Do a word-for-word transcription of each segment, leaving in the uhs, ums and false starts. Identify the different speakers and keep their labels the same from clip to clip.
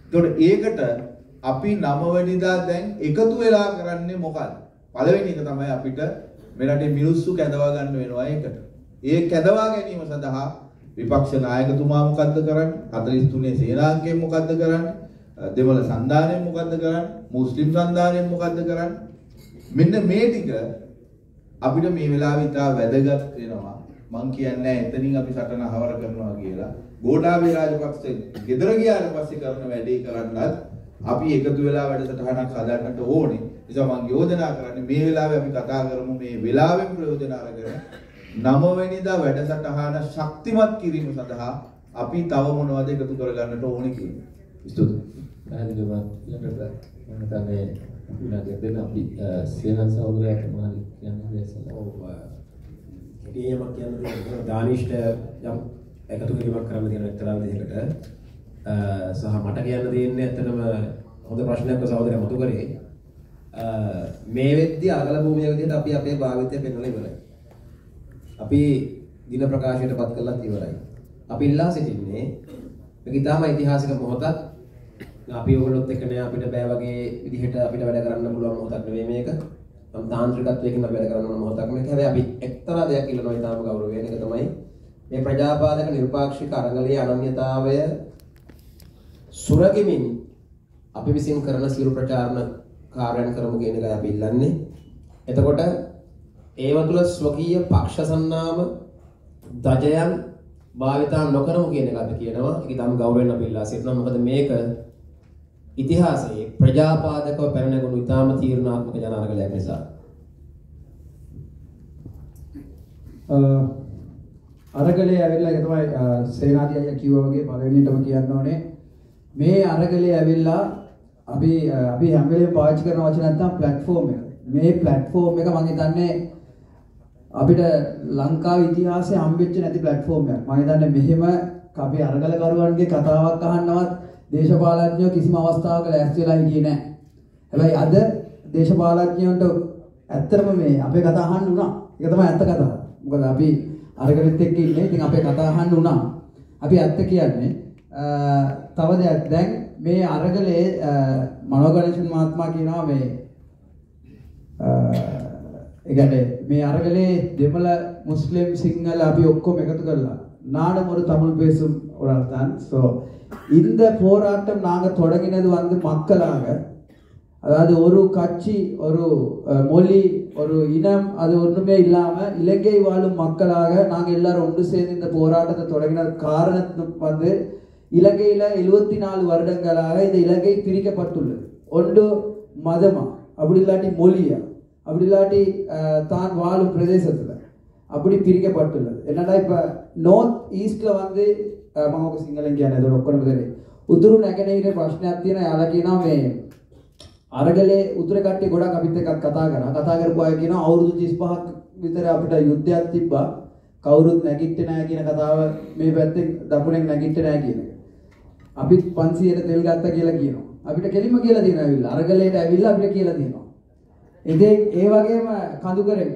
Speaker 1: ඒකට ඒකට අපි නව වෙනිදා දැන් එකතු වෙලා කරන්නේ මොකක්ද? පළවෙනි එක තමයි අපිට මේ රටේ මිනිස්සු කැඳවා ගන්න වෙනවා ඒකට. ඒ කැඳවා ගැනීම සඳහා විපක්ෂ නායකතුමා මොකද්ද කරන්නේ? හතළිස් තුනේ සේනාංකයෙන් මොකද්ද කරන්නේ? දෙමළ සන්ධානයෙන් මොකද්ද කරන්නේ? මුස්ලිම් සන්ධානයෙන් මොකද්ද කරන්නේ? මෙන්න මේ ටික අපිට මේ වෙලාවේ ඉතා වැදගත් වෙනවා. මං කියන්නේ එතනින් අපි සටන හවර කරනවා කියලා. ගෝඨාභය රාජපක්ෂ ගෙදර ගියාට පස්සේ කරන වැඩේ කරන්නත් අපි එකතු වෙලා වැඩසටහනක් හදන්නට ඕනේ. නිසා මම යෝජනා කරන්නේ මේ වෙලාවේ අපි කතා කරමු මේ වෙලාවෙන් ප්‍රයෝජන අරගෙන නව වෙනිදා වැඩසටහන ශක්තිමත් කිරීම සඳහා අපි තව මොනවද එකතු කරගන්නට ඕනේ කියන්නේ. ස්තුතියි.
Speaker 2: පැහැදිලිව ඊළඟට මම හිතන්නේ ඊළඟට දෙන්න අපි සේනන් සහෝදරයාට මොනවද කියන්නේ දැසලා.
Speaker 3: ඔව්. ඉතින් මම කියන්නේ දානිෂ්ට යම් එකතු කිරීමක් කරන්න තියෙන එක්තරා විදිහකට සහ මට කියන්න තියෙන්නේ ඇත්තටම හොඳ ප්‍රශ්නයක් සහෝදරයා මතු කරේ. මේ වෙද්දී අගල භූමිය විදිහට අපි අපේ භාවිතය පෙන්වලා ඉවරයි. අපි දින ප්‍රකාශයටපත් කළාත් ඉවරයි. අපි ඉල්ලා සිටින්නේ මේක ඉතාම ඓතිහාසික මොහොතක්. අපි ඔයගොල්ලොත් එක්ක නෑ අපිට බෑ වගේ විදිහට අපිට වැඩ කරන්න පුළුවන් මොහොතක් නෙවෙයි මේක. නම් තාන්ත්‍රිකත්වයකින් අපි වැඩ කරන්න ඕන මොහොතක් මේක. හැබැයි අපි එක්තරා දෙයක් ඉල්ලනවා ඉතාම ගෞරවයෙන්. ඒක තමයි මේ ප්‍රජාපාලක නිර්පාක්ෂික අරගලයේ අනන්‍යතාවය සුරගෙමින් අපි විසින් කරන සියලු ප්‍රචාරණ කාර්යයන් කරමු කියන එකයි අපි ඉල්ලන්නේ. එතකොට ඒව තුළ ස්වකීය පක්ෂ සන්නාම දජයන් භාවිතා නොකරමු කියන එක අපි කියනවා. ඒක තමයි ගෞරවයෙන් අපි ඉල්ලා සිටිනවා. මොකද මේක ඉතිහාසයේ ප්‍රජාපාදකව පැන නැගුණු ඉතාම තීරණාත්මක ජන අරගලයක් නිසා.
Speaker 4: අරගලේ ඇවිල්ලා ඒක තමයි සේනාධි අයියා කිව්වා වගේ පළවෙනියටම කියන්න ඕනේ මේ අරගලේ ඇවිල්ලා අපි අපි හැම වෙලේම පාවිච්චි කරන වචන නැත්තම් ප්ලැට්ෆෝම් එක. මේ ප්ලැට්ෆෝම් එක මම හිතන්නේ අපිට ලංකාවේ ඉතිහාසයේ හම්බෙච්ච නැති ප්ලැට්ෆෝම් එකක්. මම හිතන්නේ මෙහෙම අපි අරගලකරුවන්ගේ කතාවක් අහන්නවත් දේශපාලඥයෝ කිසිම අවස්ථාවක ලෑස්ති වෙලා හිටියේ නැහැ. හැබැයි අද දේශපාලඥයන්ට ඇත්තටම මේ අපේ කතා අහන්න උනා. ඒක තමයි ඇත්ත කතාව. මොකද අපි අරගලෙත් එක්ක ඉන්නේ. ඉතින් අපේ කතා අහන්න උනා. අපි ඇත්ත කියන්නේ තව දෙයක් දැන් මේ අරගලේ මනෝගණේෂන් මහත්මයා කියනවා මේ ඒ කියන්නේ මේ අරගලේ දෙමළ මුස්ලිම් සිංහල අපි ඔක්කොම එකතු කරලා நாடும் ஒரு தமிழ் பேசும் ஒரு ஆள் தான். ஸோ இந்த போராட்டம் நாங்கள் தொடங்கினது வந்து மக்களாக, அதாவது ஒரு கட்சி ஒரு மொழி ஒரு இனம் அது ஒன்றுமே இல்லாமல் இலங்கை வாழும் மக்களாக நாங்கள் எல்லாரும் ஒன்று சேர்ந்து இந்த போராட்டத்தை தொடங்கின காரணத்துக்கு வந்து இலங்கையில் எழுபத்தி நாலு வருடங்களாக இந்த இலங்கை பிரிக்கப்பட்டுள்ளது. ஒன்று மதமா, அப்படி இல்லாட்டி மொழியா, அப்படி இல்லாட்டி தான் வாழும் பிரதேசத்தில் அப்படி பிரிக்கப்பட்டுள்ளது. என்னடா இப்போ நார்த் ஈஸ்டில் வந்து මම ඔක සිංහලෙන් කියන්නේ ඒක ඔක්කොම දෙන්නේ. උතුරු නැගෙනහිර ප්‍රශ්නයක් තියෙනවා. යාලා කියනවා මේ අරගලේ උතුරේ කට්ටිය ගොඩක් අපිත් එක්ක කතා කරනවා. කතා කරපු අය කියනවා අවුරුදු තිස් පහක් විතර අපිට යුද්ධයක් තිබ්බා. කවුරුත් නැගිට්ටේ නැහැ කියන කතාව මේ පැත්තෙන් දකුණෙන් නැගිට්ටේ නැහැ කියන එක. අපිත් පන්සියයට තෙල් ගත්තා කියලා කියනවා. අපිට කෙලින්ම කියලා දෙනවා ඇවිල්ලා. අරගලේට ඇවිල්ලා අපිට කියලා දෙනවා. ඉතින් ඒ වගේම කඳුකරේ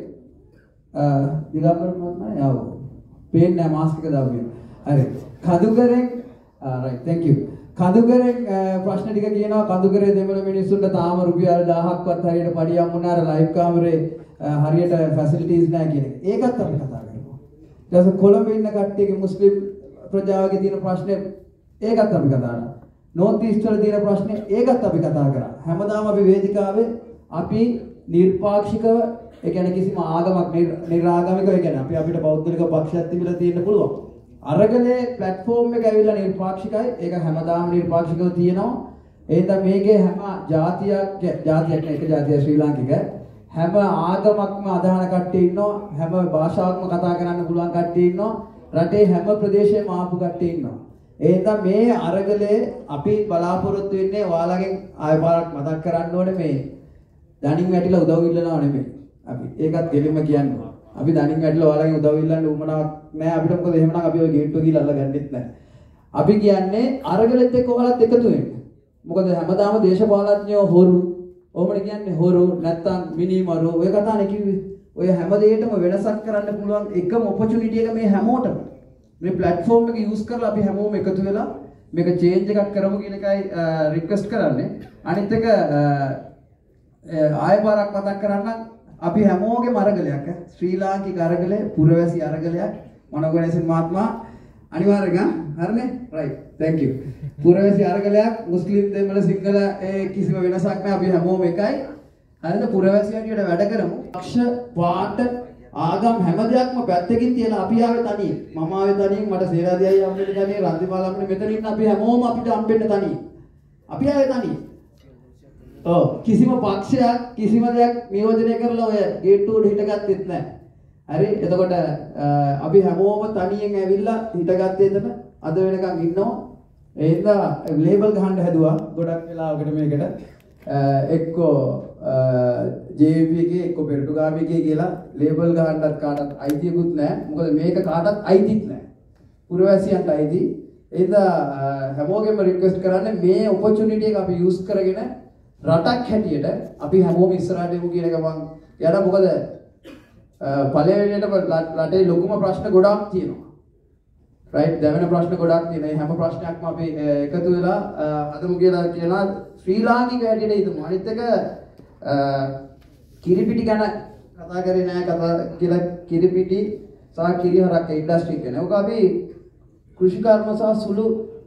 Speaker 4: දිගම්බර මහත්මයා යාව. පේන්නේ නැහැ මාස්ක් එක දාපු. හරි. කඳුකරෙන් right thank you. කඳුකරෙන් ප්‍රශ්න ටික කියනවා. කඳුකරේ දෙමළ මිනිස්සුන්ට තාම රුපියල් දහයක්වත් හරියට පඩියක් මොනාර ලයිව් කාමරේ හරියට ෆැසිලිටිස් නැහැ කියන එක. ඒකත් අපි කතා කරනවා. ඊට පස්සේ කොළඹ ඉන්න කට්ටියගේ මුස්ලිම් ප්‍රජාවගේ තියෙන ප්‍රශ්නේ ඒකත් අපි කතා කරනවා. නෝර්ත් ඊස්ට් වල තියෙන ප්‍රශ්නේ ඒකත් අපි කතා කරා. හැමදාම අපි වේදිකාවේ අපි නිර්පාක්ෂිකව ඒ කියන්නේ කිසිම ආගමක් නිර්ආගමිකව ඒ කියන්නේ අපි අපිට බෞද්ධලික පක්ෂයක් තිබිලා තියෙන්න පුළුවන්. අරගලේ ප්ලැට්ෆෝම් එක ඇවිල්ලා නිර්පාක්ෂිකයි. ඒක හැමදාම නිර්පාක්ෂිකව තියෙනවා. ඒ තමයි මේකේ හැම ජාතියක් ජාතියක් නේ එක ජාතිය ශ්‍රී ලාංකික හැම ආගමක්ම අදහන කට්ටිය ඉන්නවා. හැම භාෂාවක්ම කතා කරන්න පුළුවන් කට්ටිය ඉන්නවා. රටේ හැම ප්‍රදේශයකම ආපු කට්ටිය ඉන්නවා. ඒ තමයි මේ අරගලේ අපි බලාපොරොත්තු වෙන්නේ ඔයාලගෙන් ආයෙ පාරක් මතක් කරන්න ඕනේ මේ දණින් වැටිලා උදව් ඉල්ලනවා නෙමෙයි. අපි ඒකත් දෙලින්ම කියනවා. අපි දණින් වැටිලා ඔයාලගෙන් උදව් ඉල්ලන්න උවමනාවක් නෑ අපිට. මොකද එහෙමනම් අපි ඔය ගේට්ටුව ගිහලා අල්ලගන්නෙත් නෑ. අපි කියන්නේ අරගලෙත් එක්ක ඔයාලත් එකතු වෙන්න. මොකද හැමදාම දේශපාලඥයෝ හොරු, ඔහොමනේ කියන්නේ හොරු නැත්තම් මිනිමරු ඔය කතානේ කිව්වේ. ඔය හැම දෙයකටම වෙනසක් කරන්න පුළුවන් එකම ඔපචුනිටි එක මේ හැමෝටම. මේ platform එක use කරලා අපි හැමෝම එකතු වෙලා මේක චේන්ජ් එකක් කරමු කියන එකයි රික්වෙස්ට් කරන්නේ. අනිත් එක ආයෙ පාරක් මතක් කරන්නම් අපි හැමෝගෙම අරගලයක් ශ්‍රී ලාංකික අරගලය පුරවැසි අරගලයක් මනෝගණේසන් මහත්මයා අනිවාර්යයෙන් හරිනේ right thank you පුරවැසි අරගලයක් මුස්ලිම් දෙමළ සිංහල ඒ කිසිම වෙනසක් නැහැ අපි හැමෝම එකයි හරිද පුරවැසි හැටියට වැඩ කරමු අක්ෂ පාට ආගම් හැම දෙයක්ම පැත්තකින් තියලා අපි ආවේ තනියෙන් මම ආවේ තනියෙන් මට සේනාදී අයියා හම්බෙන්න තනියෙන් රන්දිමාල හම්බෙන්න මෙතන ඉන්න අපි හැමෝම අපිට හම්බෙන්න තනියෙන් අපි ආවේ තනියෙන් ඔව් කිසිම පක්ෂයක් කිසිම දෙයක් නියෝජනය කරලා ඔය ගේට්ටුවට හිටගත්තෙත් නැහැ. හරි එතකොට අපි හැමෝම තනියෙන් ඇවිල්ලා හිටගත්තේ එතන අද වෙනකන් ඉන්නවා. ඒ හින්දා ලේබල් ගහන්න හැදුවා ගොඩක් වෙලාවකට මේකට එක්කෝ ජේ වී පී එකේ එක්කෝ පෙරටුගාමී එකේ කියලා ලේබල් ගහන්නත් කාටවත් අයිතියකුත් නැහැ. මොකද මේක කාටවත් අයිතිත් නැහැ. පුරවැසියන්ට අයිති. ඒ හින්දා හැමෝගෙම රික්වෙස්ට් කරන්නේ මේ ඔපචුනිටි එක අපි යූස් කරගෙන රටක් හැටියට අපි හැමෝම ඉස්සරහට යමු කියන එක මම කියනවා මොකද පළවෙනියට රටේ ලොකුම ප්‍රශ්න ගොඩාක් තියෙනවා රයිට් දැවෙන ප්‍රශ්න ගොඩාක් තියෙනවා මේ හැම ප්‍රශ්නයක්ම අපි එකතු වෙලා හදමු කියලා කියනවා ශ්‍රී ලාංකික හැටියට හිතමු අනිත් එක කිරිපිටි ගැන කතා කරේ නෑ කතා කියලා කිරිපිටි සහ කිරිහරක් ඉන්ඩස්ට්‍රි ගැන ඔක අපි කෘෂිකර්ම සහ සුළු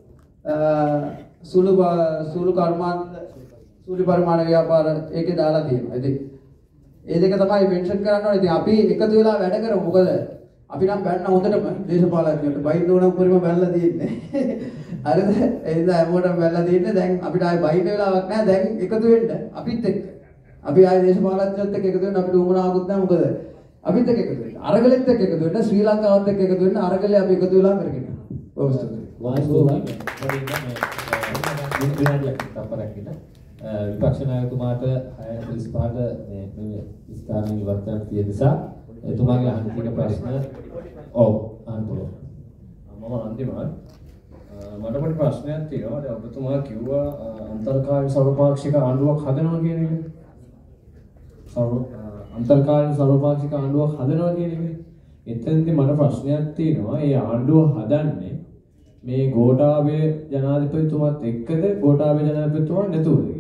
Speaker 4: සුළු සුළු කර්මාන්ත සූර්ය පරිමාණ ව්‍යාපාර ඒකේ දාලා තියෙනවා. ඉතින් ඒ දෙක තමයි මෙන්ෂන් කරන්න ඕනේ. ඉතින් අපි එකතු වෙලා වැඩ කරමු. මොකද අපි නම් බැන්න හොඳටම දේශපාලඥයන්ට බයින්න ඕන උපරිම බැලලා තියෙන්නේ. හරිද? ඒ නිසා හැමෝටම බැලලා තියෙන්නේ. දැන් අපිට ආයේ බයින්න වෙලාවක් නැහැ. දැන් එකතු වෙන්න අපිත් එක්ක. අපි ආයේ දේශපාලඥයොත් එක්ක එකතු වෙන්න අපිට උවමනාවකුත් නැහැ. මොකද අපිත් එක්ක එකතු වෙන්න. අරගලෙත් එක්ක එකතු වෙන්න ශ්‍රී ලංකාවත් එක්ක එකතු වෙන්න අරගලේ අපි එකතු වෙලා කරගෙන යනවා. ඔවස්තුයි.
Speaker 2: වාස්තුවා මේ විනාඩියක් තප්පරක් ඉන්න විපක්ෂ නායකතුමාට හය තිස් පහට මේ මේ ස්ථානයේ ඉවර්තන තියෙන නිසා එතුමාගේ අහන්න තියෙන ප්‍රශ්න ඔව් අහන්න පුළුවන්.
Speaker 5: මම අන්තිමයි මට පොඩි ප්‍රශ්නයක් තියෙනවා. දැන් ඔබතුමා කිව්වා අන්තර්කාලීන සර්වපාක්ෂික ආණ්ඩුවක් හදනවා කියන එක. සර්ව අන්තර්කාලීන සර්වපාක්ෂික ආණ්ඩුවක් හදනවා කියන එක. එතෙන්දී මට ප්‍රශ්නයක් තියෙනවා. මේ ආණ්ඩුව හදන්නේ මේ ගෝඨාභය ජනාධිපතිතුමාත් එක්කද ගෝඨාභය ජනාධිපතිතුමා නැතුවද කියලා.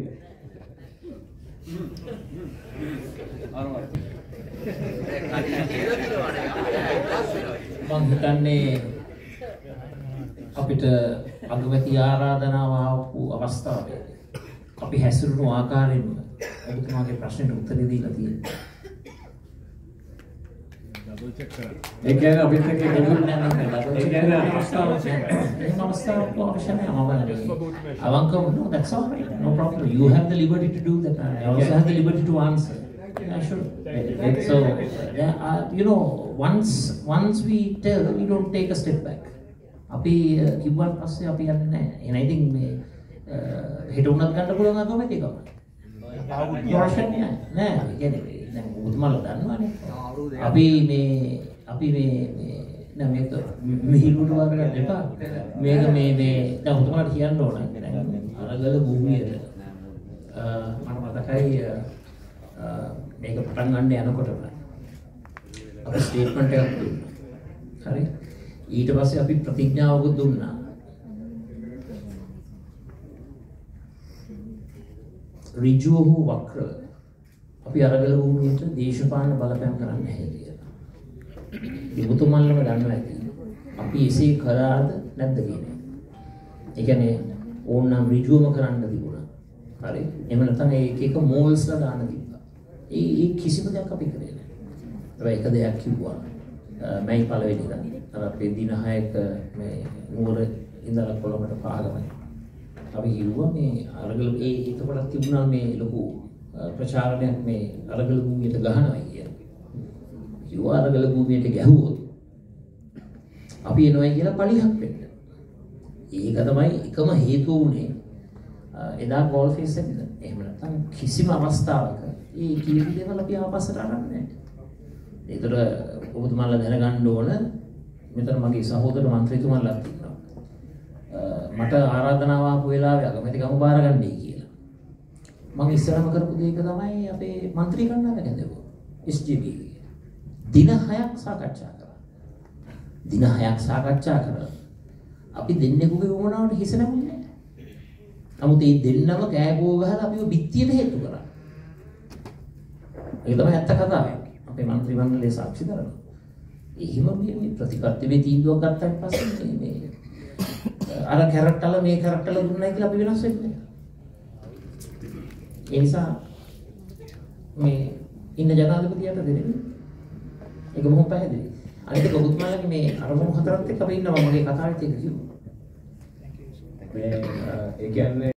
Speaker 6: මම හිතන්නේ අපිට අගමැති ආරාධනාව ආපු අවස්ථාවේ අපි හැසිරුණු ආකාරයෙන්ම ඔබතුමාගේ ප්‍රශ්නෙට උත්තර දීලා තියෙනවා.
Speaker 5: ඒ කියන්නේ අපිත් එක්ක
Speaker 6: ඒ කියන්නේ අවස්ථාවක් එහෙම අවස්ථාවක් අවශ්‍ය නැහැ. අවංකව no that's all right. No problem. You have the liberty to do that. I also have the liberty to answer. Yeah, sure. So, yeah, uh, you know, once once we tell, we don't take a step back. අපි කිව්වන් පස්සේ අපි යන්නේ නැහැ. එහෙනම් ඉතින් මේ හෙට උනත් ගන්න පුළුවන් අකමැති එකම. ප්‍රශ්නේ නෑ. ඒ කියන්නේ දැන් උතුමල දන්නවනේ. අපි මේ අපි මේ මේ නෑ මේක මිහිරුට වගේ දෙපා. මේක මේ මේ දැන් උතුමලට කියන්න ඕන. අරගල භූමියට මම මතකයි මේක පටන් ගන්න යනකොටම අපි ස්ටේට්මන්ට් එකක් දුන්නා. හරි. ඊට පස්සේ අපි ප්‍රතිඥාවකුත් දුන්නා. ඍජුව හෝ වක්‍රව අපි අරගල භූමියට දේශපාලන බලපෑම් කරන්න නැහැ කියලා. ඉබුතුමන්ලම දන්නවා ඇති. අපි එසේ කරාද නැද්ද කියන්නේ. ඒ කියන්නේ ඕනනම් ඍජුවම කරන්න තිබුණා. හරි. එහෙම නැත්නම් ඒක එක මෝල්ස්ලා දාන්න තිබ්බා. ඒ ඒ කිසිම දෙයක් අපි කරේ නැහැ. හැබැයි එක දෙයක් කිව්වා. මයි පළවෙනි දා අර අපේ දින හයක මේ නුවර ඉඳලා කොළඹට පාගමයි. අපි කිව්වා මේ අරගල ඒ එතකොට තිබුණා මේ ලොකු ප්‍රචාරණයක් මේ අරගල භූමියට ගහනවා කියන. කිව්වා අරගල භූමියට ගැහුවොත් අපි එනවා කියලා පලිහක් වෙන්න. ඒක තමයි එකම හේතුව උනේ එදා ගෝල් ෆේස් එකේ. එහෙම නැත්නම් කිසිම අවස්ථාවක ඒ කීප දේවල් අපි ආපස්සට අරන් නැහැ. ඒතර ඔබතුමාලා දැනගන්න ඕන මෙතන මගේ සහෝදර മന്ത്രിතුමාලා ඉන්නවා. මට ආරාධනාව ආපු වෙලාවේ අගමැතිකම බාරගන්නයි කියලා. මම ඉස්සරහම කරපු දෙයක තමයි අපේ മന്ത്രി කණ්ඩායම ගැදෙවුවා. එස් ජී බී. දින හයක් සාකච්ඡා කරා. දින හයක් සාකච්ඡා කරලා අපි දෙන්නෙකුගේ වුණාට හිස නැමුනේ. නමුත් මේ දෙන්නම කෑගෝ ගහලා අපිව බිත්තියට හේතු කරා. ඒක තමයි ඇත්ත කතාව. අපේ മന്ത്രി මණ්ඩලයේ සාක්ෂි දරනවා. එහෙම මේ ප්‍රතිපත්තියේ තීන්දුවක් ගත්තාන් පස්සේ මේ අර කැරක්ටරල මේ කැරක්ටරල දුන්නයි කියලා අපි වෙනස් වෙන්නේ. ඒ නිසා මේ ඉන්න ජනාධිපතියට දෙන්නේ. ඒක බොහොම පැහැදිලි. අනිත් එක ඔබතුමාලගේ මේ අරමුණු හතරත් එක්ක අපි ඉන්නවා මගේ කතාවෙත් ඒක කිව්වා.
Speaker 5: මේ ඒ කියන්නේ